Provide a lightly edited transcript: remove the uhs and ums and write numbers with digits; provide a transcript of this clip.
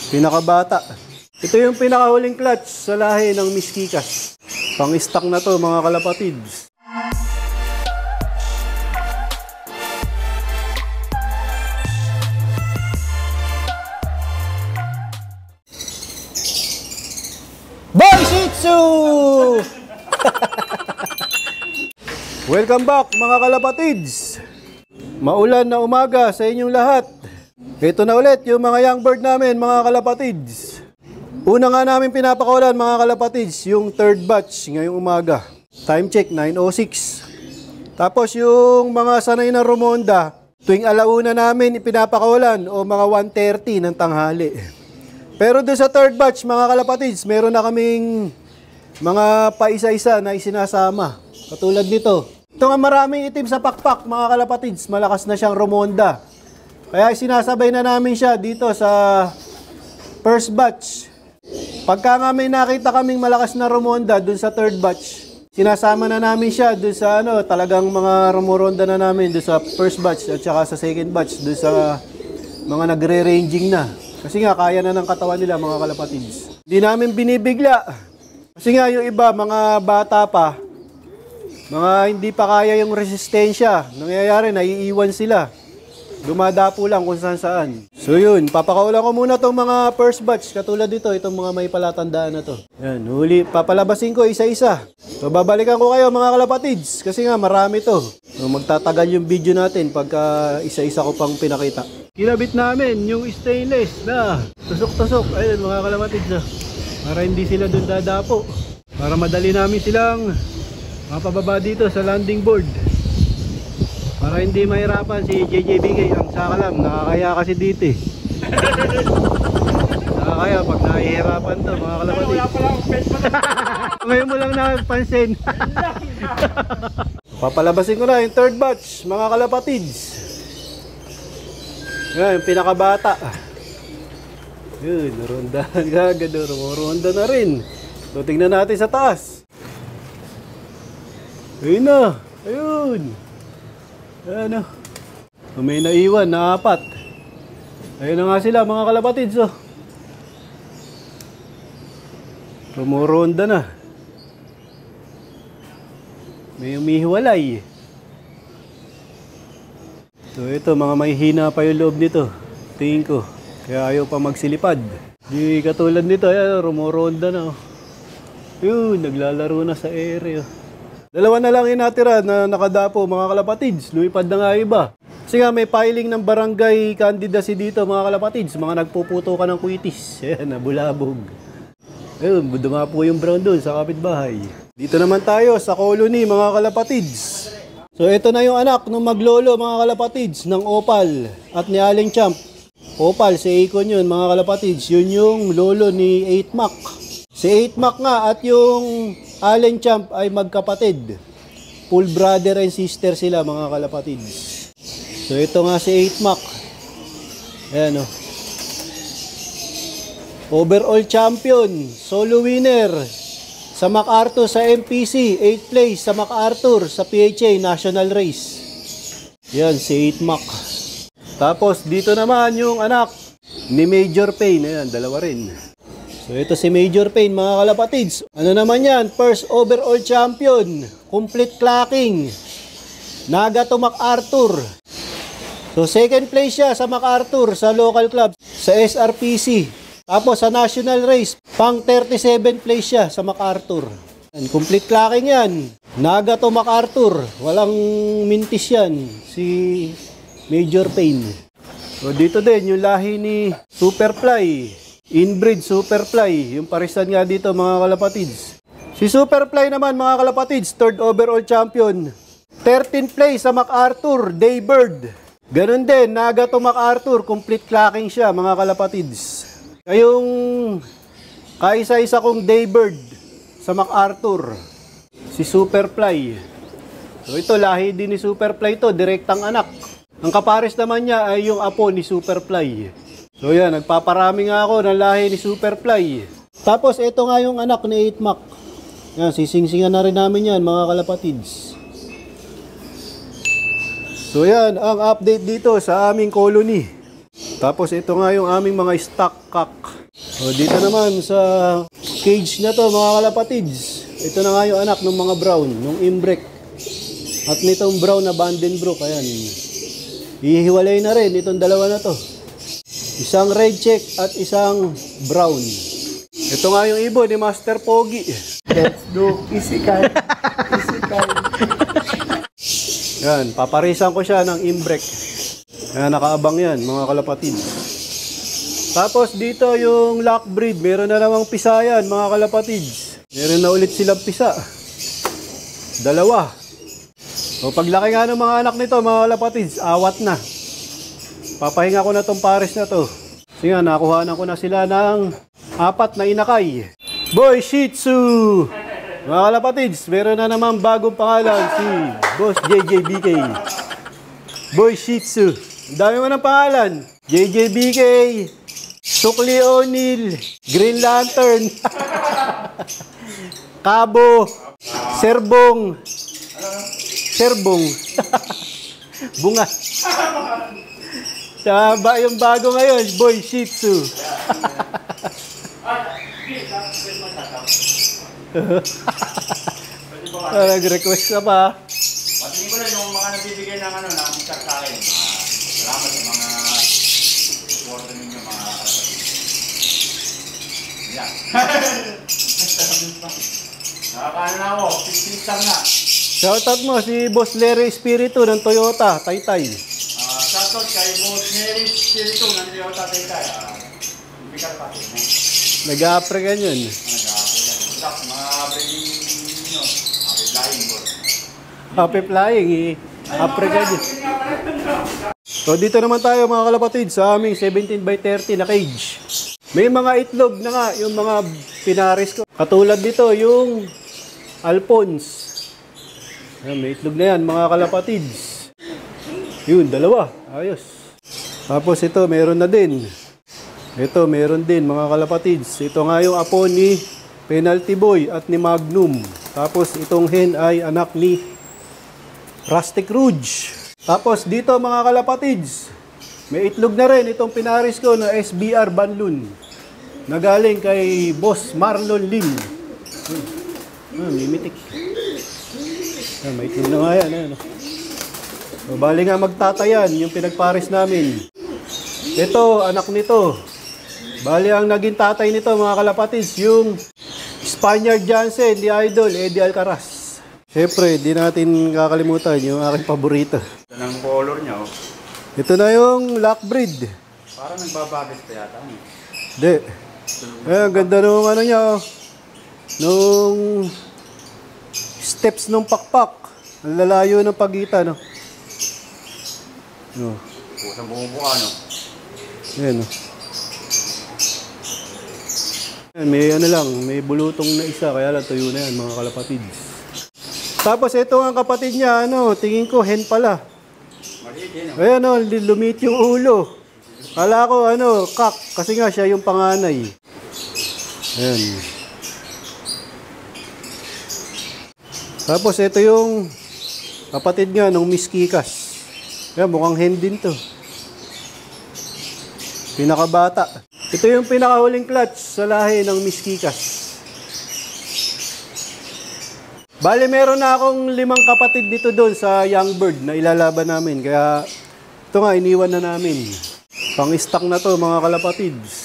Pinakabata. Ito yung pinakahuling clutch sa lahi ng Miss Kikas. Pang-stock na to mga kalapatids. Boy Shih Tzu! Welcome back mga kalapatids. Maulan na umaga sa inyong lahat. Ito na ulit yung mga young bird namin mga kalapatids. Una nga namin pinapakawalan mga kalapatids yung third batch ngayong umaga. Time check 9:06. Tapos yung mga sanay na rumonda, tuwing alauna namin ipinapakawalan o mga 1:30 ng tanghali. Pero doon sa third batch mga kalapatids, meron na kaming mga paisa-isa na isinasama. Katulad nito. Ito nga maraming itim sa pakpak mga kalapatids, malakas na siyang rumonda. Kaya sinasabay na namin siya dito sa first batch. Pagka nga may nakita kaming malakas na rumonda dun sa third batch, sinasama na namin siya dun sa talagang mga rumuronda na namin dun sa first batch at saka sa second batch, dun sa mga nagre-ranging na. Kasi nga kaya na ng katawan nila mga kalapatids. Hindi namin binibigla. Kasi nga yung iba, mga bata pa, mga hindi pa kaya yung resistensya. Nangyayari, naiiwan sila. Dumadapo lang kung saan saan. So yun, papakawalan ko muna itong mga first batch. Katulad dito, itong mga may palatandaan na to. Yan, huli, papalabasin ko isa-isa. So babalikan ko kayo mga kalapatids. Kasi nga marami to. So, magtatagal yung video natin pagka isa-isa ko pang pinakita. Kinabit namin yung stainless na tusok-tusok. Ayun mga kalapatids. Para hindi sila dun dadapo. Para madali namin silang mapababa dito sa landing board. Para hindi mahirapan si JJBK ang sakalam, nakakaya kasi dito eh. Nakakaya pag nahihirapan to mga kalapatids. Ngayon mo lang nagpansin. Papalabasin ko na yung third batch mga kalapatids. Yan, yung pinakabata. Yun, narondahan kagad, rumonda na rin. So tingnan natin sa taas. Ayun na, ayun. Ano? May naiwan na 4. Ayun na nga sila mga kalapatids oh. Rumuronda na. May umihiwalay. So ito mga may hina pa yung loob nito. Tingin ko. Kaya ayaw pa magsilipad. Di katulad nito. Ayan, rumuronda na oh. Yun, naglalaro na sa ere oh. Dalawa na lang yung natira na nakadapo mga kalapatids. Lumipad na nga iba. Kasi nga may filing ng barangay candidacy dito mga kalapatids. Mga nagpuputo ka ng kuitis. Ayan, nabulabog. Ayun, dumapo yung brown doon sa kapitbahay. Dito naman tayo sa colony mga kalapatids. So ito na yung anak ng maglolo mga kalapatids ng Opal at ni Aling Champ. Opal, si Akon yun mga kalapatids. Yun yung lolo ni 8 Mac. Si 8 Mac nga at yung Allen Champ ay magkapatid. Full brother and sister sila mga kalapatids. So ito nga si 8 Mac. Ayan o. Overall champion. Solo winner. Sa MacArthur sa MPC. 8th place sa MacArthur sa PHA National Race. Yan si 8 Mac. Tapos dito naman yung anak ni Major Payne. Ayan, dalawa rin. So ito si Major Payne mga kalapatids. Ano naman yan? First overall champion. Complete clocking. Naga to MacArthur. So second place siya sa MacArthur sa local club. Sa SRPC. Tapos sa national race. Pang 37 place siya sa MacArthur. And complete clocking yan. Naga to MacArthur. Walang mintis yan. Si Major Payne. So dito din yung lahi ni Superfly. Inbreed Superfly, yung parisan nga dito mga kalapatids. Si Superfly naman mga kalapatids, third overall champion. 13th place sa MacArthur, Daybird. Ganun din, naga to MacArthur, complete clocking siya mga kalapatids. Kayong kaisa-isa kong Daybird sa MacArthur, si Superfly. So ito, lahi din ni Superfly to, direktang anak. Ang kapares naman niya ay yung apo ni Superfly. So yan, nagpaparami nga ako ng lahi ni Superfly. Tapos ito nga yung anak ni 8 Mac. Yan, sisingsingan na rin namin yan mga kalapatids. So yan, ang update dito sa aming colony. Tapos ito nga yung aming mga stock cock. O, dito naman sa cage na to mga kalapatids. Ito na nga yung anak ng mga brown, ng imbrek. At nitong brown na Vandenbroek, ayan. Ihiwalay na rin itong dalawa na to. Isang red check at isang brown. Ito nga yung ibon ni Master Pogi. Let's do physical. Physical. Yan, paparisan ko siya ng imbrek. Ayan, nakaabang yan mga kalapatids. Tapos dito yung lock breed, meron na namang pisa yan mga kalapatids. Meron na ulit silang pisa. Dalawa. O paglaki nga ng mga anak nito mga kalapatids, awat na. Papahinga ko na tong pares na to. Kasi nga, nakuhaan ko na sila ng 4 na inakay. Boy Shih Tzu! Mga kalapatids, meron na naman bagong pangalan si Boss JJBK. Boy Shih Tzu. Ang dami mo ng pangalan. JJBK, Sukli O'Neil, Green Lantern, Cabo, Serbong, Bunga. Tsaka yung bago ngayon, Boy Shih Tzu. Nag-request ka pa. Patingin ko lang yung mga nagbibigay ng ano, ng chat sa akin. Salamat sa mga supporter ninyo, mga yan. Nakakaano na ako, 15 lang na. Shoutout mo si Boss Larry Espiritu ng Toyota, Taytay. Shoutout kay Boss Mary Spirito ng Toyota Taytay. Bigat pa ito. Nag-a-African yun. Nag-a-African. Mga breeding nyo. Happy flying boss. Happy flying, African yun. So dito naman tayo mga kalapatid sa aming 17x30 na cage. May mga itlog na nga yung mga pinaris ko. Katulad dito yung Alphonse. Ayan, may itlog na yan mga kalapatids. Yun, dalawa. Ayos. Tapos ito, meron na din. Ito, meron din mga kalapatids. Ito nga yung apo ni Penalty Boy at ni Magnum. Tapos itong hen ay anak ni Rustic Rouge. Tapos dito mga kalapatids, may itlog na rin itong pinaris ko na SBR Banlun. Nagaling kay Boss Marlon Lim. Mimitik. May itlog na nga yan. So, bali nga magtatayan yung pinagpares namin. Ito, anak nito. Bali ang naging tatay nito mga kalapatids, yung Spaniard Jansen, the idol, Eddie Alcaraz. Siyempre, di natin kakalimutan yung aking paborito. Ito ng color niya, oh. Ito na yung lock breed. Parang nagbabagis pa yata. Hindi. Ang ganda nung ano niya, oh. Nung steps nung pakpak. Ang lalayo ng pagitan, no? No. Pusang bumubuka, no? Ayan, no? Ayan, may ano lang, may bulutong na isa, kaya lang tuyo na yan, mga kalapatids. Tapos ito ang kapatid niya, ano, tingin ko hen pala. Maliit yun, no? Ayan, no, lumit yung ulo. Kala ko, ano, kak, kasi nga siya yung panganay. Ayan. Tapos ito yung kapatid nga nung Miss Kikas. Ayan, mukhang hen din to. Pinakabata. Ito yung pinakahuling clutch sa lahi ng Miss Kikas. Bale, meron na akong 5 kapatid dito doon sa Young Bird na ilalaban namin. Kaya ito nga, iniwan na namin. Pang-stock na to mga kalapatids.